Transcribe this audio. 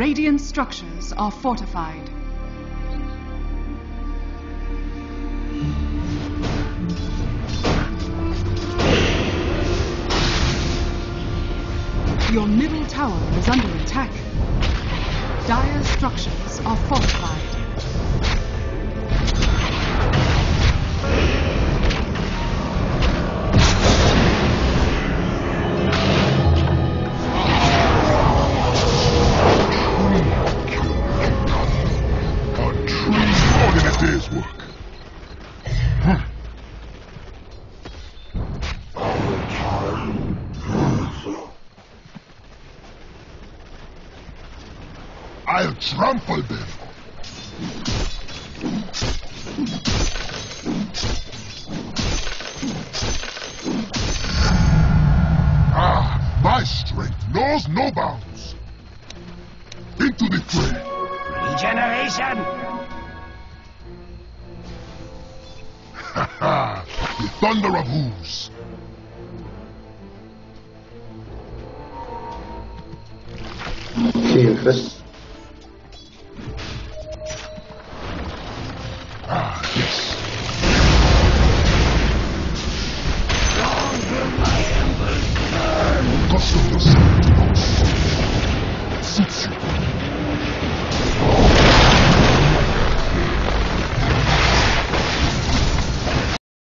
Radiant structures are fortified. Your middle tower is under attack. Dire structures are fortified. Day's work. I'll trample them. Ah, my strength knows no bounds. Into the fray. Regeneration! The thunder of hooves. Chiefs. Ah, yes. Custom yourself. Suits you.